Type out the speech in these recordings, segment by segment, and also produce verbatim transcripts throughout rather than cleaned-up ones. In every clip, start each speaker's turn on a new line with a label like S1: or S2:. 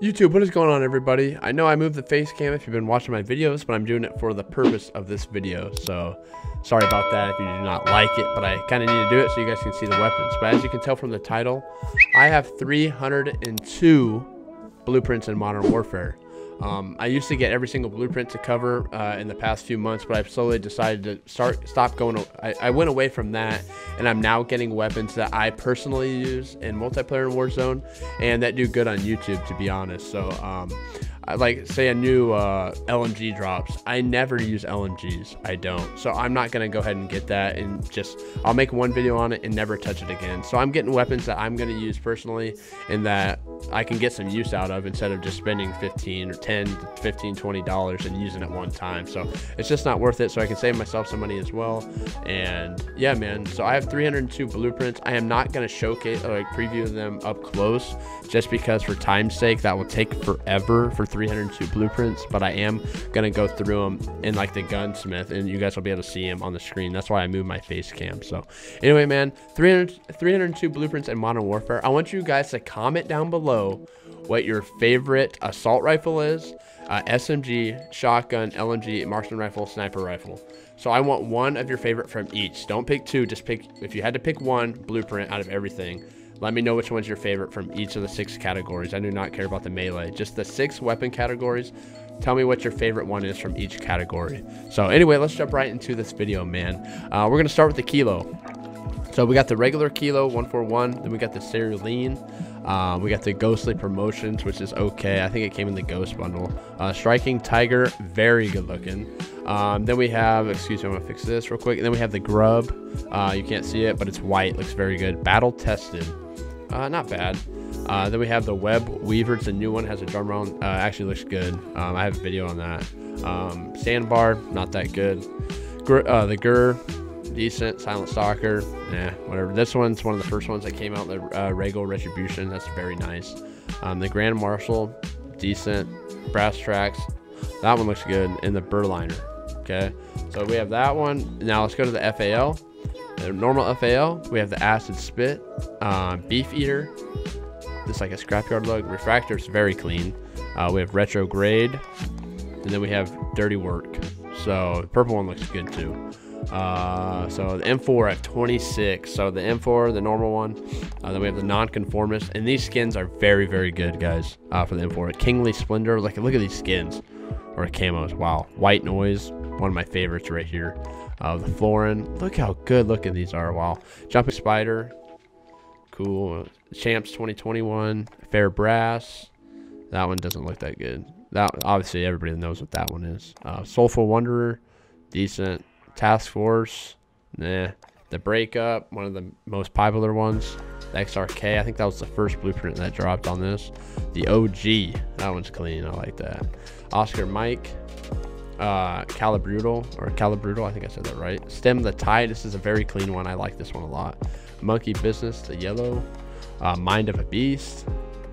S1: YouTube, what is going on, everybody? I know I moved the face cam if you've been watching my videos, but I'm doing it for the purpose of this video. So sorry about that if you do not like it, but I kind of need to do it so you guys can see the weapons. But as you can tell from the title, I have three hundred two blueprints in Modern Warfare. Um, I used to get every single blueprint to cover uh, in the past few months, but I've slowly decided to start stop going. I, I went away from that, and I'm now getting weapons that I personally use in multiplayer in Warzone, and that do good on YouTube, to be honest. So, um, I, like, say a new uh, L M G drops. I never use L M Gs. I don't. So I'm not gonna go ahead and get that, and just I'll make one video on it and never touch it again. So I'm getting weapons that I'm gonna use personally, and that I can get some use out of instead of just spending fifteen or ten, fifteen, twenty dollars and using it one time. So it's just not worth it. So I can save myself some money as well. And yeah, man. So I have three hundred two blueprints. I am not going to showcase or like preview them up close just because for time's sake that will take forever for three hundred two blueprints. But I am going to go through them in like the gunsmith, and you guys will be able to see them on the screen. That's why I moved my face cam. So anyway, man, three hundred, three hundred two blueprints in Modern Warfare. I want you guys to comment down below what your favorite assault rifle is, uh, S M G, shotgun, L M G, marksman rifle, sniper rifle. So I want one of your favorite from each. Don't pick two, just pick, if you had to pick one blueprint out of everything, let me know which one's your favorite from each of the six categories. I do not care about the melee, just the six weapon categories. Tell me what your favorite one is from each category. So anyway, let's jump right into this video, man. Uh, we're gonna start with the kilo. So we got the regular kilo one forty-one, then we got the Cerulean. Uh, we got the Ghostly Promotions, which is okay. I think it came in the Ghost bundle. Uh, Striking Tiger, very good looking. Um, then we have, excuse me, I'm gonna fix this real quick. And then we have the Grub. Uh, you can't see it, but it's white, looks very good. Battle Tested, uh, not bad. Uh, then we have the Web Weaver. It's a new one, has a drum round. Uh, actually looks good. Um, I have a video on that. Um, Sandbar, not that good. Gr uh, the Gur, decent. Silent Stalker, nah, whatever. This one's one of the first ones that came out, the uh, RhodekILL Retribution. That's very nice. Um, the Grand Marshal, decent. Brass Tracks, that one looks good. And the Burliner, okay. So we have that one. Now let's go to the F A L. The normal F A L, we have the Acid Spit, uh, Beef Eater. This is like a scrapyard look. Refractor is very clean. Uh, we have Retrograde, and then we have Dirty Work. So the purple one looks good too. Uh, so the M four at twenty-six. So the M four, the normal one. Uh, then we have the Nonconformist, and these skins are very, very good, guys. Uh, for the M four, Kingly Splendor. Like, look at these skins or camos. Wow, White Noise, one of my favorites right here. Uh, the Florin. Look how good looking these are. Wow, Jumping Spider. Cool. Champs twenty twenty-one. Fair Brass. That one doesn't look that good. That obviously everybody knows what that one is. Uh, Soulful Wanderer, decent. Task Force, nah. The Breakup, one of the most popular ones. The X R K, I think that was the first blueprint that dropped on this. The O G, that one's clean. I like that. Oscar Mike, uh, Calibrutal or Calibrutal, I think I said that right. Stem the Tide, this is a very clean one. I like this one a lot. Monkey Business, the yellow. Uh, Mind of a Beast,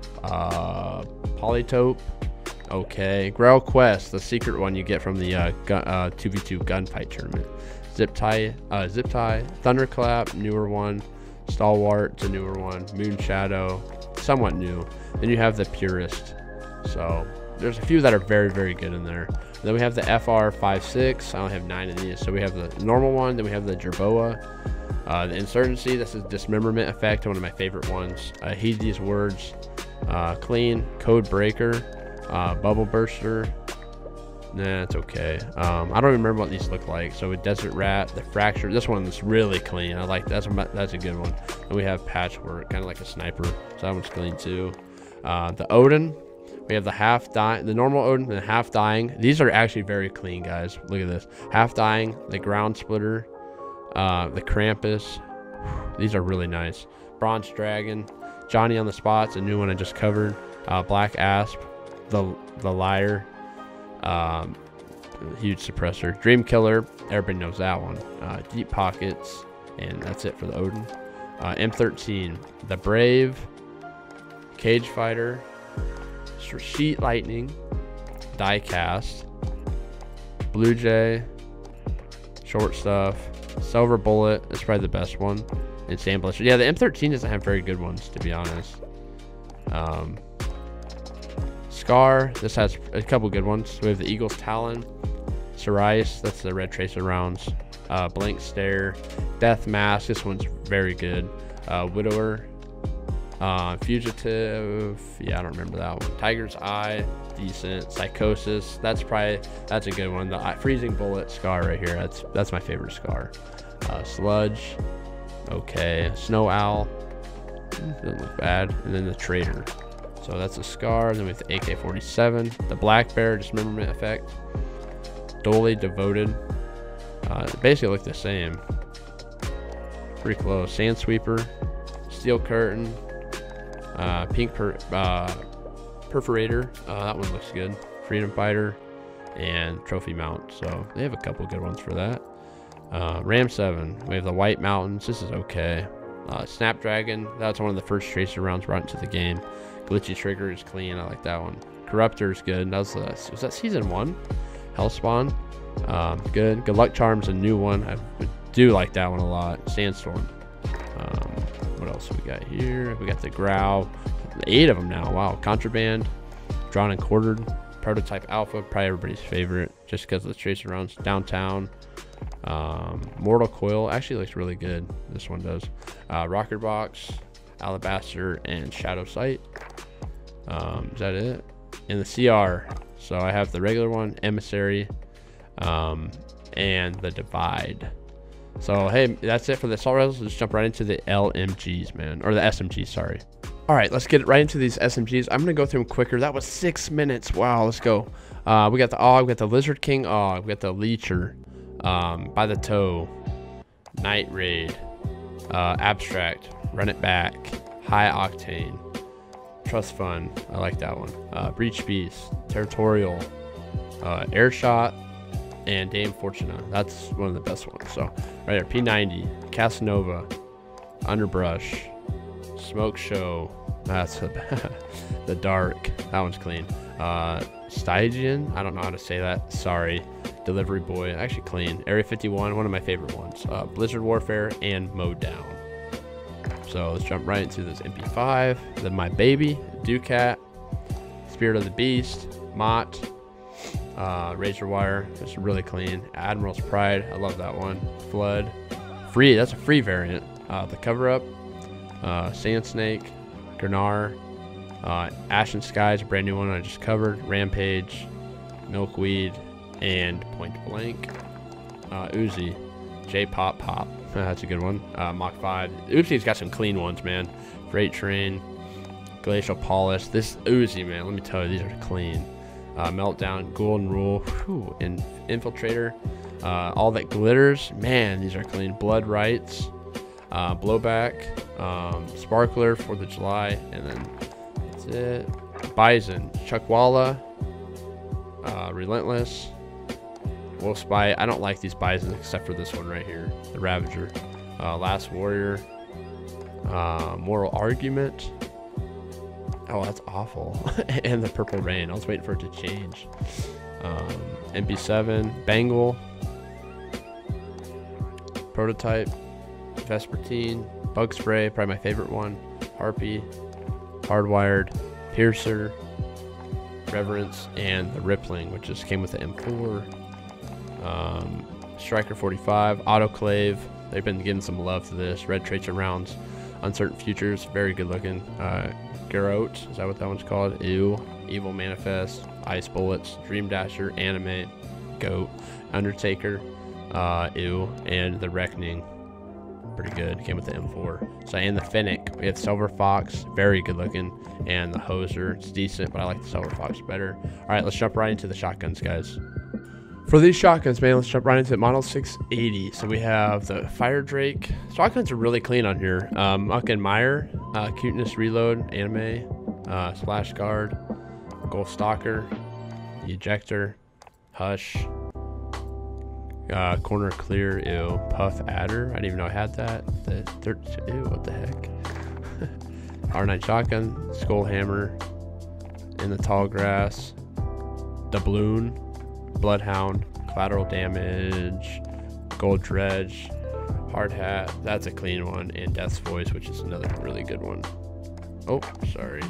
S1: uh, Polytope. Okay, Grail Quest, the secret one you get from the uh, gun, uh, two v two gunfight tournament. Zip Tie, uh, Zip Tie, Thunderclap, newer one. Stalwart, it's a newer one. Moon Shadow, somewhat new. Then you have the Purist. So there's a few that are very, very good in there. And then we have the F R fifty-six. I only have nine of these. So we have the normal one. Then we have the Jerboa. Uh, the Insurgency, this is Dismemberment Effect, one of my favorite ones. Uh, Heed These Words, uh, Clean, Code Breaker. Uh, Bubble Burster, nah, it's okay. Um, I don't remember what these look like. So with Desert Rat, the Fracture, this one is really clean. I like that's a, that's a good one. And we have Patchwork, kind of like a sniper, so that one's clean too. Uh, the Odin, we have the half dying, the normal Odin, and the half dying. These are actually very clean, guys. Look at this, half dying, the Ground Splitter, uh, the Krampus. These are really nice. Bronze Dragon, Johnny on the Spots, a new one I just covered. Uh, Black Asp. The the Liar, um, huge suppressor. Dream Killer, everybody knows that one. Uh, Deep Pockets, and that's it for the Odin. Uh, M thirteen, the Brave, Cage Fighter, Sheet Lightning, Diecast, Blue Jay, Short Stuff, Silver Bullet is probably the best one, and Sand Blister. Yeah, the M thirteen doesn't have very good ones, to be honest. Um, Scar, this has a couple good ones. We have the Eagle's Talon, Sirius, that's the red tracer rounds, uh, Blank Stare, Death Mask, this one's very good, uh, Widower, uh, Fugitive, yeah, I don't remember that one, Tiger's Eye, decent, Psychosis, that's probably, that's a good one, the uh, Freezing Bullet Scar right here, that's that's my favorite Scar, uh, Sludge, okay, Snow Owl, doesn't look bad, and then the Traitor. So that's a Scar. Then we have the A K forty-seven, the Black Bear, dismemberment effect, Dolly, Devoted. Uh, they basically look the same. Pretty close. Sand Sweeper, Steel Curtain, uh, Pink per, uh, Perforator. Uh, that one looks good. Freedom Fighter, and Trophy Mount. So they have a couple good ones for that. Uh, Ram seven. We have the White Mountains. This is okay. Uh, Snapdragon. That's one of the first tracer rounds brought into the game. Glitchy Trigger is clean. I like that one. Corruptor is good. That was, uh, was that season one? Hellspawn. Um, good. Good Luck Charm's a new one. I do like that one a lot. Sandstorm. Um, what else we got here? We got the Growl. Eight of them now. Wow. Contraband. Drawn and Quartered. Prototype Alpha. Probably everybody's favorite. Just because of the tracer rounds. Downtown. Um, Mortal Coil. Actually looks really good. This one does. Uh, Rocker Box. Alabaster and Shadow Sight. Um, is that it? And the C R. So I have the regular one, Emissary, um, and the Divide. So hey, that's it for the assault rifles. Let's jump right into the L M Gs, man, or the S M Gs. Sorry. All right, let's get right into these S M Gs. I'm gonna go through them quicker. That was six minutes. Wow, let's go. Uh, we got the Og, we got the Lizard King Og, we got the Leecher, um, By the Toe, Night Raid, uh, Abstract, Run It Back, High Octane, Trust Fund, I like that one, uh, Breach Beast, Territorial, uh, Airshot, and Dame Fortuna. That's one of the best ones. So right there, P ninety, Casanova, Underbrush, Smoke Show, that's a, the Dark, that one's clean, uh, Stygian, I don't know how to say that, sorry, Delivery Boy, actually clean, Area fifty-one, one of my favorite ones, uh, Blizzard Warfare, and Mode Down. So let's jump right into this M P five, then my baby, Ducat, Spirit of the Beast, Mott, uh, Razor Wire, it's really clean, Admiral's Pride, I love that one, Flood, free, that's a free variant, uh, the Cover Up, uh, Sand Snake, Gurnar, uh, Ashen Skies, a brand new one I just covered, Rampage, Milkweed, and Point Blank, uh, Uzi, J Pop Pop. That's a good one. Uh, Mach five. Uzi's got some clean ones, man. Freight Train, Glacial Polish. This Uzi, man, let me tell you, these are clean. Uh, Meltdown, Golden Rule, whew, and Infiltrator. Uh, All That Glitters, man, these are clean. Blood Rights, uh, Blowback, um, Sparkler, fourth of July, and then that's it. Bison, Chuckwalla, uh, Relentless, Wolf Spy. I don't like these Bisons except for this one right here, the Ravager. Uh, Last Warrior, uh, Moral Argument. Oh, that's awful. And the Purple Rain. I was waiting for it to change. Um, M P seven, Bangle, Prototype, Vespertine, Bug Spray, probably my favorite one. Harpy, Hardwired, Piercer, Reverence, and the Rippling, which just came with the M four. Um, Striker forty-five, Autoclave, they've been giving some love to this. Red Tracer rounds, Uncertain Futures, very good looking. Uh, Garrote, is that what that one's called? Ew. Evil Manifest, Ice Bullets, Dream Dasher, Anime, Goat, Undertaker, uh, Ew, and the Reckoning, pretty good, came with the M four. So, and the Fennec, we have Silver Fox, very good looking, and the Hoser, it's decent, but I like the Silver Fox better. All right, let's jump right into the shotguns, guys. For these shotguns, man, let's jump right into Model six eighty. So we have the Fire Drake. Shotguns are really clean on here. Um, Muck and Meyer, uh, Cuteness Reload, Anime, uh, Splash Guard, Gold Stalker, the Ejector, Hush, uh, Corner Clear, ew, Puff Adder. I didn't even know I had that. The third, ew, what the heck? R nine Shotgun, Skull Hammer, In the Tall Grass, Doubloon, Bloodhound, Collateral Damage, Gold Dredge, Hard Hat, that's a clean one, and Death's Voice, which is another really good one. Oh, sorry.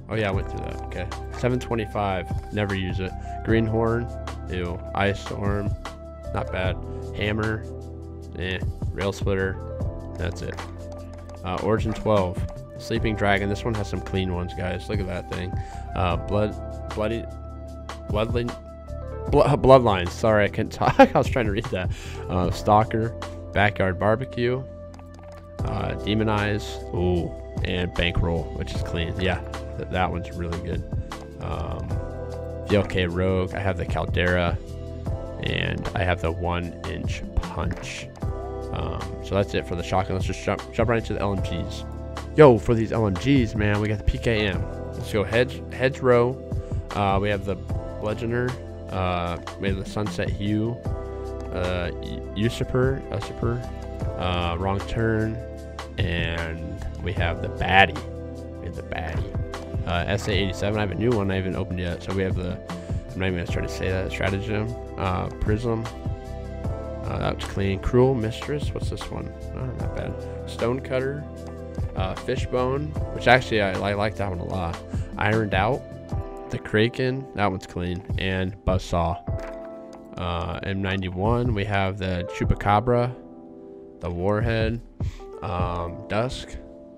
S1: Oh yeah, I went through that. Okay. seven twenty-five. Never use it. Greenhorn. Ew. Ice Storm. Not bad. Hammer. Eh. Rail Splitter. That's it. Uh, Origin twelve. Sleeping Dragon. This one has some clean ones, guys. Look at that thing. Uh, blood. Bloody. Bloodline. Blood, bloodlines. Sorry, I couldn't talk. I was trying to read that. Uh, Stalker. Backyard Barbecue. Uh, Demonize. Ooh. And Bankroll, which is clean. Yeah. Th that one's really good. Um, V L K Rogue. I have the Caldera. And I have the one inch punch. Um, so that's it for the shotgun. Let's just jump, jump right into the L M Gs. Yo, for these L M Gs, man, we got the P K M. Let's go hedge, hedgerow. Uh, we have the Bludgeoner. Uh, we have the Sunset Hue. Uh, Usurper. Usurper. Uh, Wrong Turn. And we have the Baddie. We have the Baddie. Uh, S A eighty-seven. I have a new one I haven't opened yet. So we have the, I'm not even going to try to say that, Stratagem. Uh, Prism. Uh, that's clean. Cruel Mistress. What's this one? Oh, not bad. Stonecutter. Uh, Fishbone, which actually I, I like that one a lot. Ironed Out. The Kraken. That one's clean. And Buzzsaw. Uh, M ninety-one. We have the Chupacabra. The Warhead. Um, Dusk.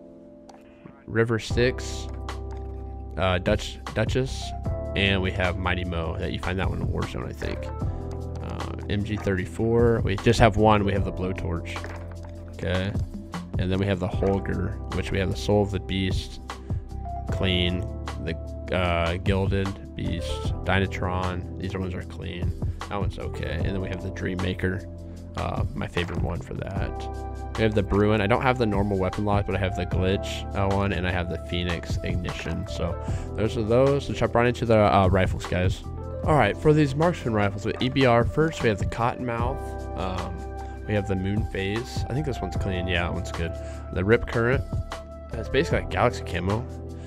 S1: River Styx. Uh, Dutch Duchess. And we have Mighty Mo. That you find that one in Warzone, I think. M G thirty-four. We just have one. We have the Blowtorch. Okay. And then we have the Holger, which we have the Soul of the Beast. Clean. The uh, Gilded Beast. Dynatron. These ones are clean. That one's okay. And then we have the Dream Maker. Uh, my favorite one for that. We have the Bruin. I don't have the normal weapon lock, but I have the Glitch uh, one, and I have the Phoenix Ignition. So those are those. So jump right into the uh, rifles, guys. Alright, for these marksman rifles with E B R, first we have the Cottonmouth, um, we have the Moon Phase. I think this one's clean. Yeah, that one's good. The Rip Current. It's basically like Galaxy Camo.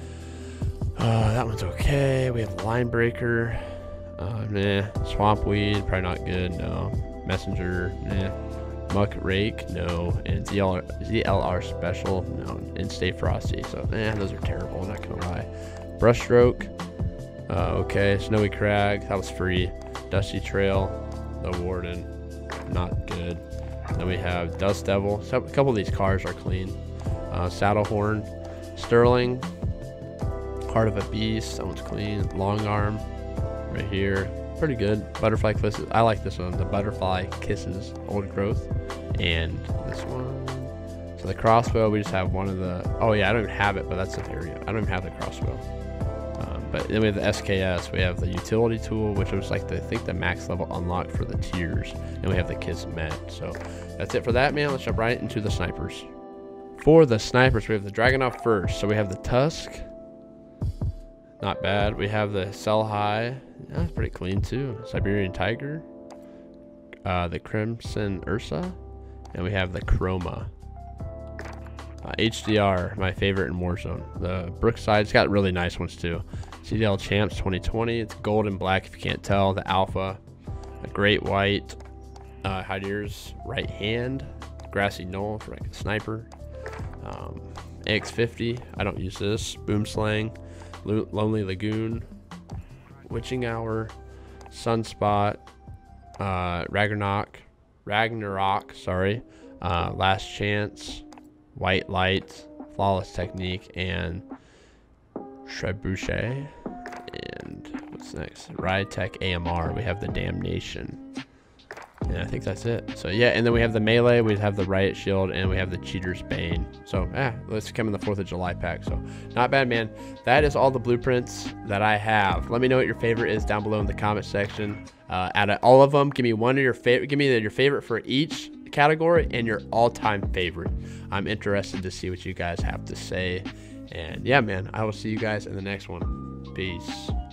S1: Uh, that one's okay. We have the Line Breaker. Uh, nah. Swamp Weed, probably not good. No. Messenger, nah. Muck Rake, no. And Z L R, Z L R Special, no. And Stay Frosty. So, eh, those are terrible, I'm not gonna lie. Brushstroke. Uh, okay, Snowy Crag, that was free. Dusty Trail, the Warden, not good. Then we have Dust Devil. So a couple of these cars are clean. Uh, Saddlehorn, Sterling, Heart of a Beast, that one's clean. Long Arm, right here, pretty good. Butterfly Kisses, I like this one. The Butterfly Kisses, Old Growth, and this one. So the crossbow, we just have one of the. Oh yeah, I don't even have it, but that's the area. I don't even have the crossbow. But then we have the S K S, we have the utility tool, which was like the, I think the max level unlock for the tiers, and we have the Kismet. So that's it for that, man. Let's jump right into the snipers. For the snipers, we have the Dragunov first. So we have the Tusk, not bad. We have the Sell High, that's pretty clean too. Siberian Tiger, uh, the Crimson Ursa, and we have the Chroma. Uh, H D R, my favorite in Warzone. The Brookside's got really nice ones too. C D L Champs twenty twenty. It's gold and black if you can't tell. The Alpha, a Great White, uh, Hydier's Right Hand, Grassy Knoll for like a sniper. Um, A X fifty. I don't use this. Boomslang, Lo Lonely Lagoon, Witching Hour, Sunspot, uh, Ragnarok, Ragnarok. Sorry, uh, Last Chance. White Light, Flawless Technique, and Trebuchet. And what's next? RhodekILL A M R. We have the Damnation. And I think that's it. So yeah, and then we have the Melee, we have the Riot Shield, and we have the Cheater's Bane. So yeah, let's come in the fourth of July pack. So not bad, man. That is all the blueprints that I have. Let me know what your favorite is down below in the comment section. Uh, out of all of them, give me one of your favorite. Give me your favorite for each category and your all-time favorite. I'm interested to see what you guys have to say. And yeah, man, I will see you guys in the next one. Peace.